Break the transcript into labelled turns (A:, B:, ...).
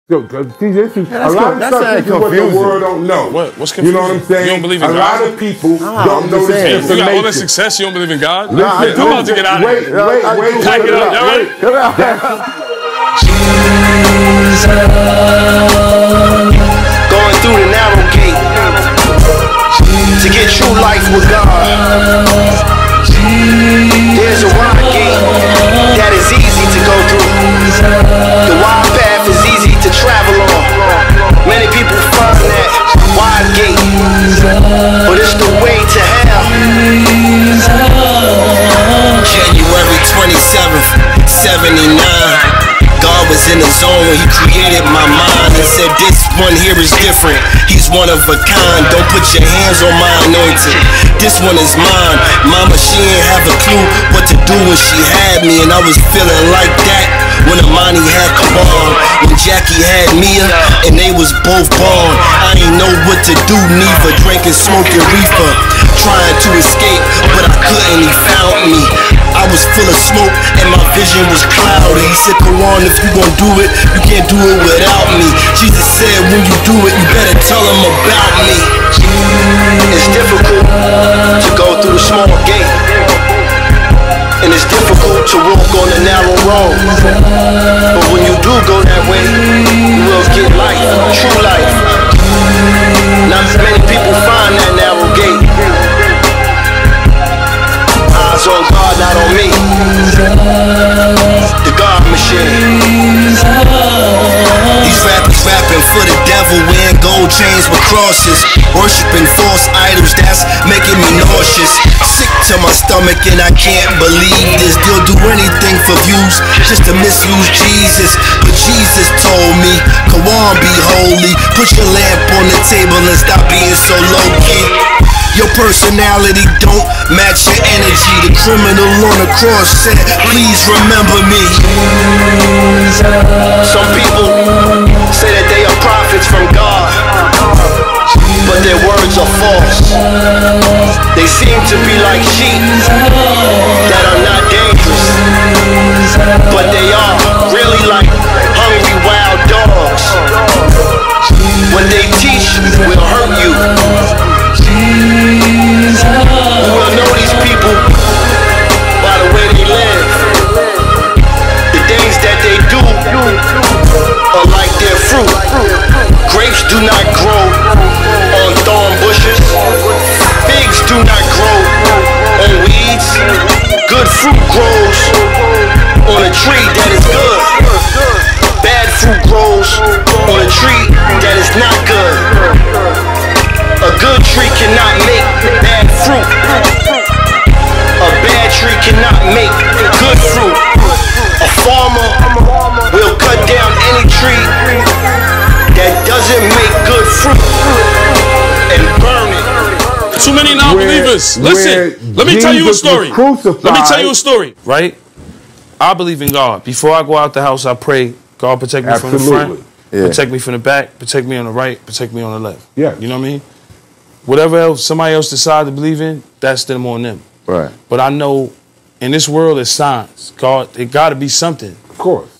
A: Yo, see, this is a lot of stuff. This is what the world don't know.
B: What's confusing?
A: You know what I'm saying?
B: You don't believe in
A: God? A lot of people don't know this
B: Hey,
A: information.
B: you got all that success, you don't believe in God?
A: Listen,
B: I'm about to get out of here.
A: Wait.
B: Pack it up. Y'all ready?
C: Jesus, going through the narrow gate to get true life with God. There's a wide gate that is easy to go through. The wide path is easy to travel on. Many people find that wide gate, but it's the way to hell. January 27th, 79. God was in the zone when he created my mind and said this one here is different. He's one of a kind. Don't put your hands on my anointing. This one is mine. Mama, she ain't have a clue what to do when she had me, and I was feeling like that when Amani had Kawan, when Jackie had Mia, and they was both born. I ain't know what to do, neither drinking, smoking reefer, trying to escape, but I couldn't. He found me. I was full of smoke and my vision was cloudy. He said, Kawan, if you gon' do it, you can't do it without me. Jesus said, when you do it, you better tell him about me. It's difficult to go through the small gate, and it's difficult to walk on the narrow road. But when you do go that way, you will get life, true life. Not many people find that narrow gate. Eyes on God, not on me. The God machine. These rappers rapping for the devil, wearing gold chains with crosses, worshiping false idols, that's making me nauseous. Sick to my stomach and I can't believe this. They'll do anything for views, just to misuse Jesus. But Jesus told me, Kawan, be holy. Put your lamp on the table and stop being so low-key. Your personality don't match your energy. The criminal on the cross said, please remember me. Some people say that they are prophets from God, but their words are false. They seem to be like sheep that are not dangerous, but they are really like hungry wild dogs. When they teach will hurt you. You will know these people by the way they live. The things that they do are like their fruit. Grapes do not grow on thorn bushes. Figs do not grow on weeds. Good fruit grows on a tree that is good. Bad fruit grows on a tree that is not good. A good tree cannot make bad fruit. A bad tree cannot make good fruit. A farmer will cut down any tree that doesn't make good fruit and burn it.
B: Too many non-believers. Listen, let me tell you a story. Let me tell you a story, right? I believe in God. Before I go out the house, I pray, God protect me from the front, protect me from the back, protect me on the right, protect me on the left.
A: Yeah.
B: You know what I mean? Whatever else somebody else decide to believe in, that's them on them.
A: Right.
B: But I know in this world there's signs. God, it got to be something.
A: Of course.